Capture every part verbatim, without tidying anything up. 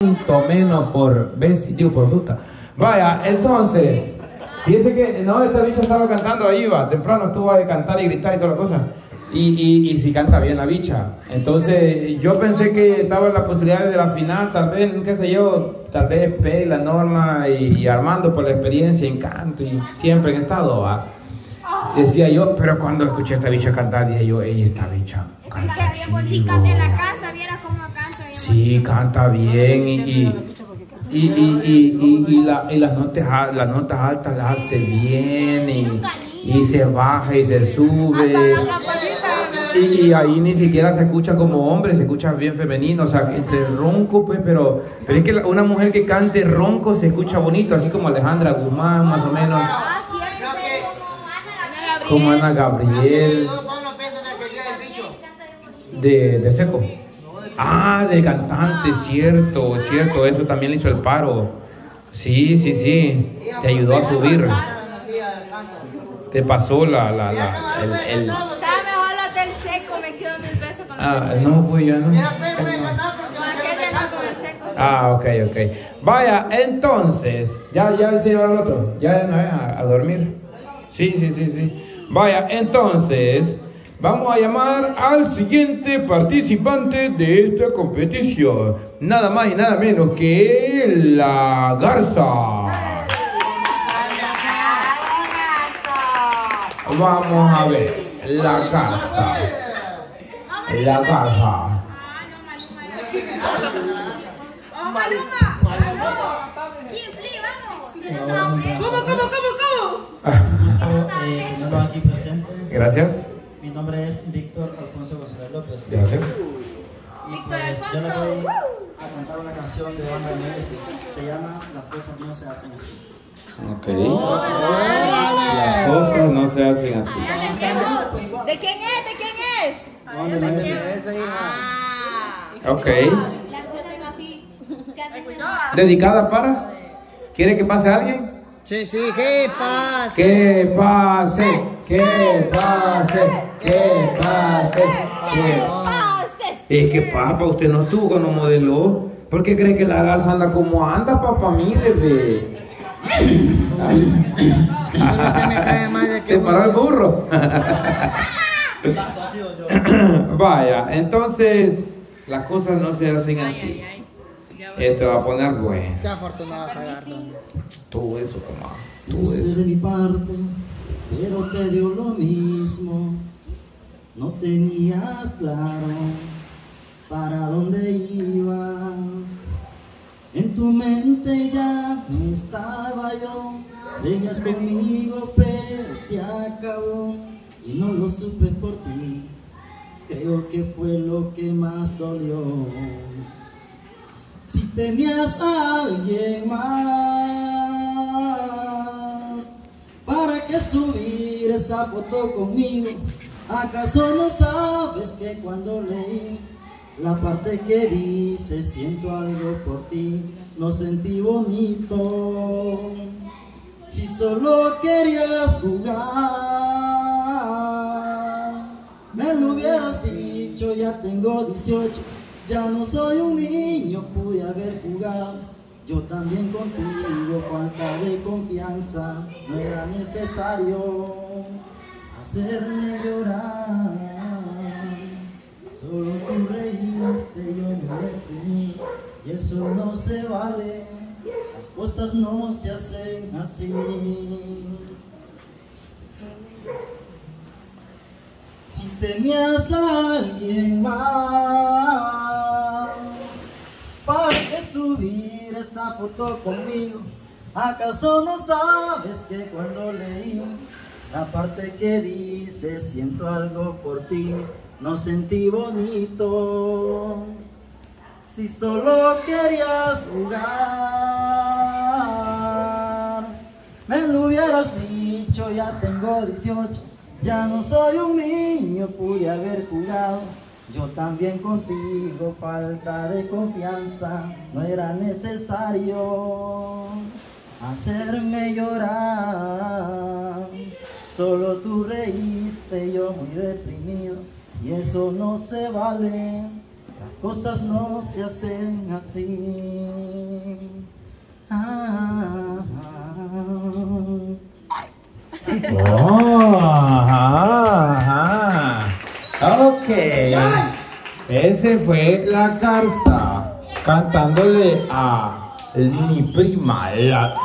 menos por vez, digo por bruta. Vaya, entonces, fíjese que no, esta bicha estaba cantando ahí, va, temprano estuvo a cantar y gritar y toda la cosa. Y, y, y si canta bien la bicha. Entonces, yo pensé que estaba en la posibilidad de la final, tal vez, qué sé yo, tal vez P, la Norma y, y Armando por la experiencia en canto y siempre en estado, va. Decía yo, pero cuando escuché a esta bicha cantar, dije yo, ey, esta bicha canta chido. Si canta en la casa, viera cómo canta. Sí, canta bien y, y, y, y, y, y, y, la, y las, notas, las notas altas las hace bien y, y se baja y se sube. Y, y ahí ni siquiera se escucha como hombre, se escucha bien femenino, o sea, entre ronco, pues, pero, pero es que una mujer que cante ronco se escucha bonito, así como Alejandra Guzmán, más o menos. Como Ana Gabriel. De, de Seco. Ah, del cantante, cierto, cierto, eso también le hizo el paro. Sí, sí, sí, te ayudó a subir. Te pasó la, la, la, el, el... Ah, no, pues ya no. Ah, ok, ok. Vaya, entonces, ya, ya se lleva al otro, ya no es a, a dormir. Sí, sí, sí, sí. Vaya, entonces, vamos a llamar al siguiente participante de esta competición. Nada más y nada menos que la Garza. Vamos a ver, la Garza. La Garza. ¿Cómo, cómo, cómo, cómo? Eh, primero aquí presente. Gracias. Mi nombre es Víctor Alfonso González López. Gracias. Y pues yo le voy a cantar una canción de Banda M S. Se llama Las cosas no se hacen así. Ok. Las cosas no se hacen así. ¿De quién es? ¿De quién es? Banda M S. Ah. Ok. ¿Dedicada para? ¿Quiere que pase alguien? Sí, sí, que pase. Que pase, que pase, que pase, que pase. Es que papá, usted no estuvo cuando modeló. ¿Por qué cree que la Garza anda como anda, papá? Mire, ve. Se paró el burro. Vaya, entonces las cosas no se hacen así. Esto va a poner bueno. Qué afortunado cagarlo. Todo eso, mamá. Todo Puse eso. de mi parte, pero te dio lo mismo. No tenías claro para dónde ibas. En tu mente ya no estaba yo. Seguías conmigo, pero se acabó. Y no lo supe por ti. Creo que fue lo que más dolió. Si tenías a alguien más, ¿para qué subir esa foto conmigo? ¿Acaso no sabes que cuando leí la parte que dice siento algo por ti, no sentí bonito? Si solo querías jugar, me lo hubieras dicho, ya tengo dieciocho. Ya no soy un niño, pude haber jugado. Yo también contigo, falta de confianza. No era necesario hacerme llorar. Solo tú reíste, yo me deprimí. Y eso no se vale. Las cosas no se hacen así. Si tenías a alguien más, ¿para qué subir esa foto conmigo? ¿Acaso no sabes que cuando leí la parte que dice siento algo por ti, no sentí bonito? Si solo querías jugar, me lo hubieras dicho, ya tengo dieciocho. Ya no soy un niño, pude haber jugado. Yo también contigo, falta de confianza. No era necesario hacerme llorar. Solo tú reíste, yo muy deprimido. Y eso no se vale. Las cosas no se hacen así. Ah, Oh, ajá, ajá. Ok. Ese fue La Garza cantándole a mi prima. La...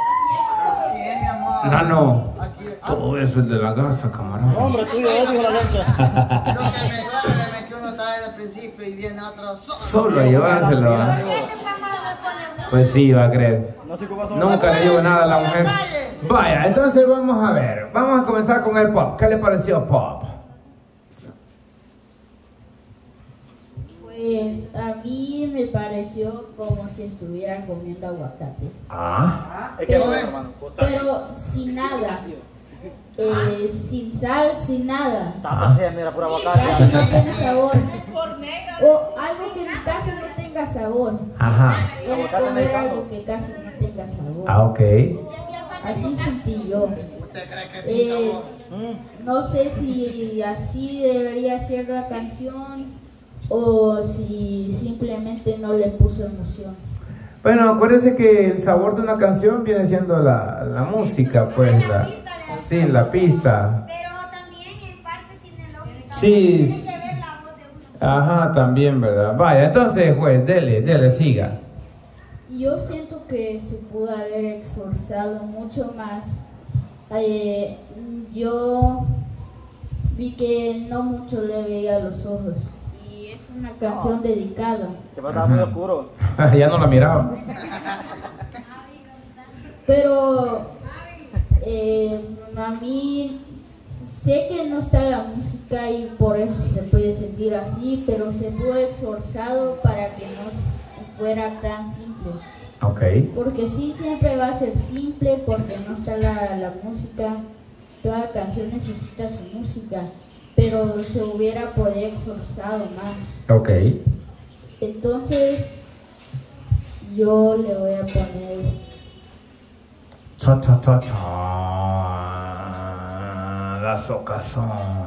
Nano, todo eso es de La Garza, camarada. hombre, tuyo, dijo la lancha. Lo que me duele es que uno está desde el principio y viene otro solo. Solo a llevárselo. ¿Va? Pues sí, va a creer. Nunca le digo nada a la mujer. Vaya, entonces vamos a ver. Vamos a comenzar con el pop. ¿Qué le pareció pop? Pues a mí me pareció como si estuviera comiendo aguacate. Ah. Pero, pero sin nada. Eh, sin sal, sin nada. Tata, sí, mira, pura aguacate. Casi no tiene sabor. O algo que casi no tenga sabor. Ajá. Puedes comer algo que casi no tenga sabor. Ah, ok. Así sentí yo. ¿Usted cree que Eh, sin sabor? no sé si así debería ser la canción o si simplemente no le puso emoción. Bueno, acuérdese que el sabor de una canción viene siendo la, la música, pues. La, sí, la pista. Pero también en parte tiene lógica. Sí. Tiene que ver la voz de uno. Ajá, también, ¿verdad? Vaya, entonces, juez, dele, dele, siga. Yo siento que se pudo haber esforzado mucho más. Eh, yo vi que no mucho le veía los ojos y es una canción dedicada. Que va a estar muy oscuro. Ya no la miraba. Pero eh, a mí sé que no está la música y por eso se puede sentir así, pero se pudo esforzado para que no fuera tan simple. Ok. Porque sí, siempre va a ser simple porque no está la, la música. Toda canción necesita su música, pero se hubiera podido esforzado más. Ok. Entonces, yo le voy a poner Ta, ta, ta, ta. Las ocas son.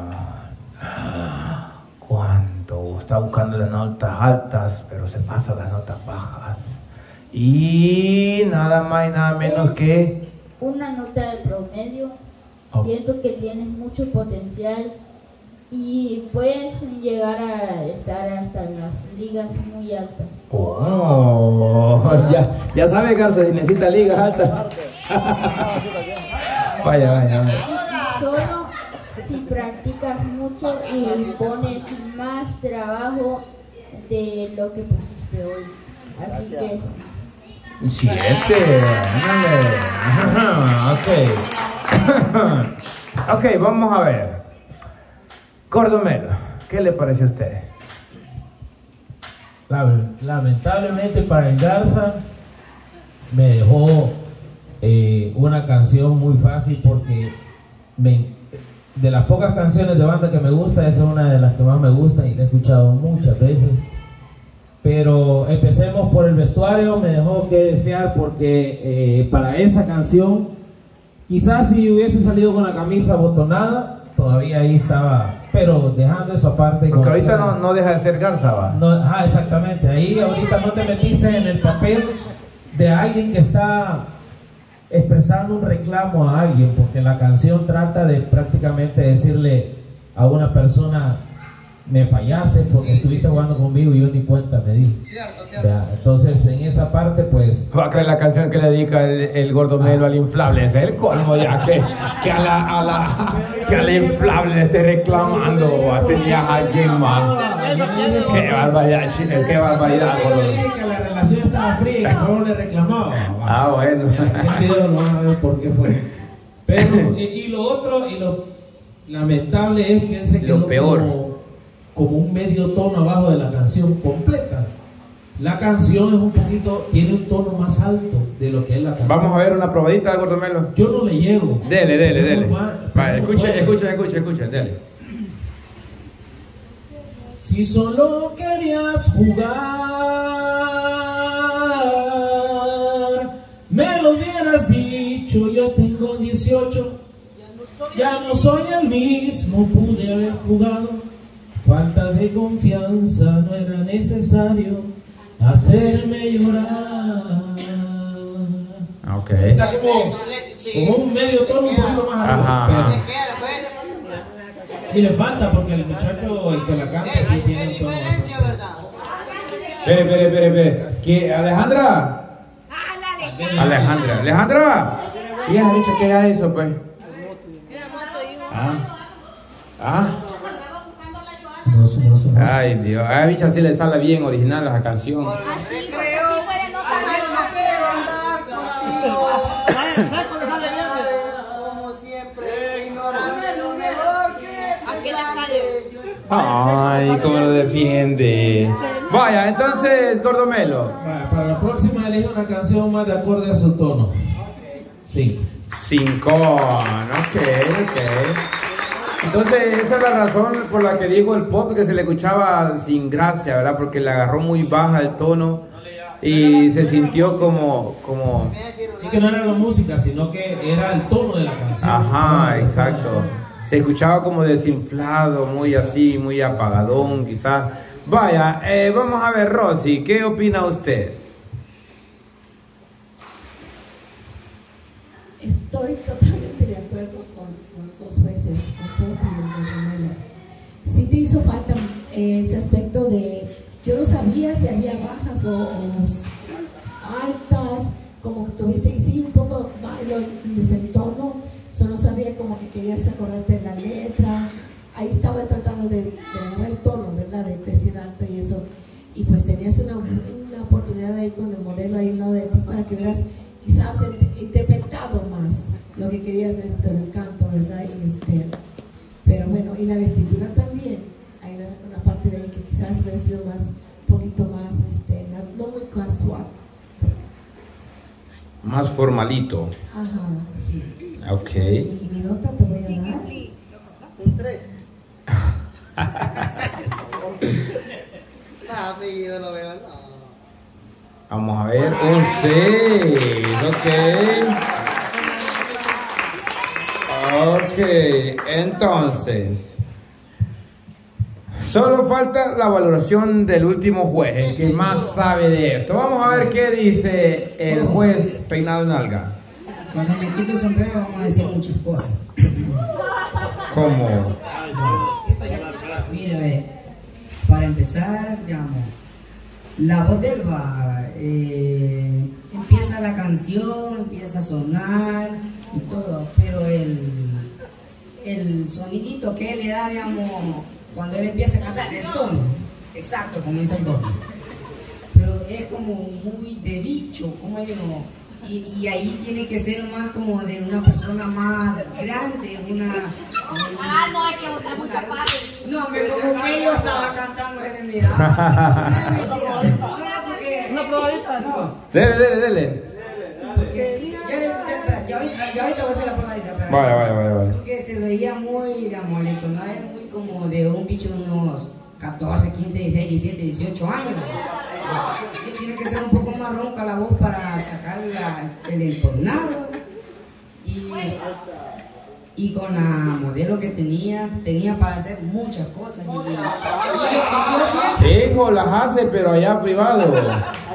Cuando está buscando las notas altas, pero se pasa las notas bajas. Y nada más y nada menos Es que. una nota de promedio. Oh. Siento que tienes mucho potencial y puedes llegar a estar hasta en las ligas muy altas. Oh, ya, ya sabe, Garza, si necesita ligas altas. Vaya, vaya, vaya. Solo si practicas mucho y pones más trabajo de lo que pusiste hoy. Así que Siete, ándale. Ok. Ok, vamos a ver. Gordo Melo, ¿qué le parece a usted? Lamentablemente para el Garza me dejó eh, una canción muy fácil porque me, de las pocas canciones de banda que me gusta, esa es una de las que más me gusta y la he escuchado muchas veces. Pero empecemos por el vestuario, me dejó que desear porque eh, para esa canción, quizás si hubiese salido con la camisa botonada, todavía ahí estaba, pero dejando eso aparte. Porque ahorita no, no deja de ser Garza, va. No, ah, exactamente, ahí ahorita no te metiste en el papel de alguien que está expresando un reclamo a alguien, porque la canción trata de prácticamente decirle a una persona: me fallaste porque estuviste jugando conmigo y yo ni cuenta me di. Cierto, cierto. Ya, entonces en esa parte pues Va a creer la canción que le dedica el, el Gordo Melo al inflable. Ese es el colmo ya, que, que a la, a la que al inflable le esté reclamando. Va a tener a alguien más. Qué barbaridad, chico, qué barbaridad, yo Gordo. le dije que la relación estaba fría y que no le reclamaba. Ah, bueno. El video no van a ver por qué fue. Pero, y, y lo otro, y lo lamentable es que él se quedó Lo peor. como, como un medio tono abajo de la canción completa. La canción es un poquito, tiene un tono más alto de lo que es la canción. Vamos a ver una probadita de Gordo Melo. Yo no le llego. Dele, dele, Es muy dele. mal, Vale, es muy escuchen, bueno. escuchen, escuchen, escuchen, dele. Si solo querías jugar, me lo hubieras dicho. Yo tengo dieciocho, ya no soy el mismo. Pude haber jugado falta de confianza, no era necesario hacerme llorar. Ok. Está como, como un medio tono un poquito más arriba. Ajá. Y le falta porque el muchacho, el que la canta, sí tiene un tono bastante. Espere, espere, espere, espere. ¿Qué? ¿Alejandra? Alejandra. Alejandra. ¿Y has dicho que era eso, pues? Ah. Ah. Roso, roso, roso. Ay, Dios. A bicha sí le sale bien original esa canción. Ay, cómo lo defiende. Vaya, entonces, Gordomelo. Vaya, para la próxima elige una canción más de acorde a su tono. Sí. Cinco. Ok, ok. Entonces, esa es la razón por la que digo el pop, que se le escuchaba sin gracia, ¿verdad? Porque le agarró muy baja el tono y se sintió como, como... Es que no era la música, sino que era el tono de la canción. Ajá, exacto. Se escuchaba como desinflado, muy así, muy apagadón, quizás. Vaya, eh, vamos a ver, Rosy, ¿qué opina usted? Estoy totalmente de acuerdo con, con los dos jueces, con Pop y el Gordomelo. Sí te hizo falta eh, ese aspecto de, yo no sabía si había bajas o, o altas, como que tuviste, y sí, un poco bailo desde el tono, solo sabía como que querías acordarte de la letra, ahí estaba tratando de, de agarrar el tono, ¿verdad? De decir alto y eso, y pues tenías una, una oportunidad ahí con el modelo ahí al lado de ti para que hubieras quizás interpretado más lo que querías dentro del canto, ¿verdad? Y este, pero bueno, y la vestidura también, hay una, una parte de ahí que quizás hubiera sido más, un poquito más, este, no muy casual. Más formalito. Ajá, sí. Ok. Y mi nota te voy a dar. Un tres. Ah, yo lo veo, no. Vamos a ver, un seis. Ok. Ok, entonces. Solo falta la valoración del último juez, el que más sabe de esto. Vamos a ver qué dice el juez Peinado en Alga. Cuando me quito el sombrero vamos a decir muchas cosas. ¿Cómo? Mire, ve, para empezar, digamos, la voz del bar, eh, empieza la canción, empieza a sonar y todo, pero el, el sonidito que él le da, digamos, cuando él empieza a cantar, el tono, exacto, como dice el doble, pero es como muy de bicho, como digo. Y, y ahí tiene que ser más como de una persona más grande, una... Ah, no, hay que mostrar mucha paz. No, me como que yo estaba cantando en el mirada. Una probadita. No, Dele, dele, dele. porque ya, ya, ya, ahorita, ya ahorita voy a hacer la probadita. pero- Vaya, vaya, vaya, vaya. Porque se veía muy, digamos, el entonado es muy como de un bicho de unos catorce, quince, dieciséis, diecisiete, dieciocho años. Y tiene que ser un poco más ronca la voz para sacar la, el entonado. Y, y con la modelo que tenía, tenía para hacer muchas cosas. Y, y, y, y yo siento, Hijo, las hace, pero allá privado. yo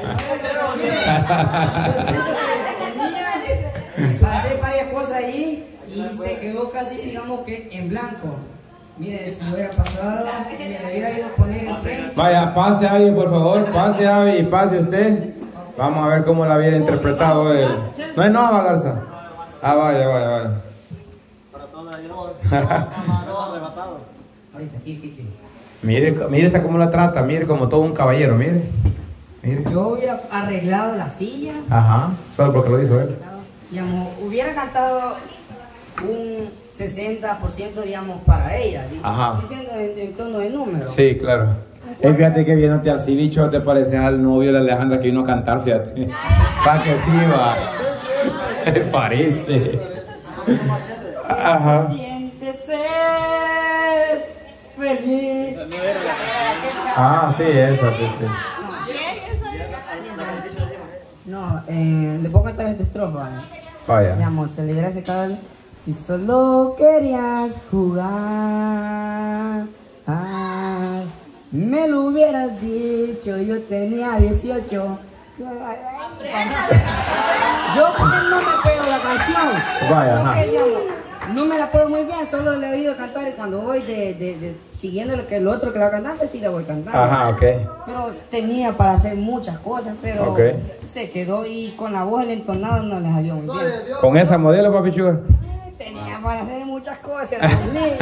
siento que tenía para hacer varias cosas ahí y se quedó casi, digamos que en blanco. Mire, si hubiera pasado, me le hubiera ido a poner enfrente. Vaya, pase Avi, por favor, pase Avi y pase usted. Vamos a ver cómo la hubiera interpretado él. No es nova, Garza. Ah, vaya, vaya, vaya. Para toda la camarón arrebatado. Ahorita, aquí, aquí, aquí. Mire, mire esta cómo la trata, mire como todo un caballero, mire. Mire. Yo hubiera arreglado la silla, Ajá, solo porque lo hizo él. digamos, hubiera cantado un sesenta por ciento, digamos, para ella, di- Ajá. diciendo en, en tono de número. Sí, claro. Eh, fíjate que viéndote así, bicho, te pareces al novio de Alejandra que vino a cantar, fíjate. Pa' que sí va. Te parece. Ajá. Siente ser feliz. Ah, sí, esa, sí, sí. No, eh, le puedo cantar esta estrofa. Vaya. Digamos, se le hubiera secado. Si solo querías jugar, ah, Me lo hubieras dicho, yo tenía dieciocho. Yo no me pego la canción. Vaya, no, ajá. que, digamos, no me la puedo muy bien, solo le he oído cantar y cuando voy de, de, de siguiendo lo que el otro que va cantando, sí la voy cantando. Ajá, ok. Pero tenía para hacer muchas cosas, pero Okay. se quedó y con la voz el entonado no le salió muy bien. Con esa modelo, papi chulo. Tenía para hacer muchas cosas, Dios mío.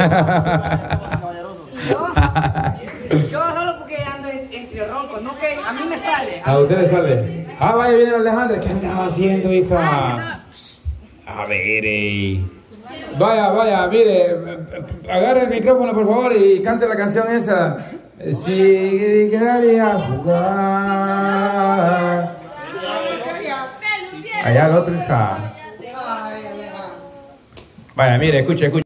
Y yo, yo solo porque ando en- entre roncos, no que a mí me sale. A usted le sale. Ah, vaya, viene Alejandra. ¿Qué andaba haciendo, hija? A ver, eh. Vaya, vaya, mire, agarre el micrófono, por favor, y cante la canción esa. Si quería jugar. Allá el otro, hija. Vaya, mire, escuche, escuche.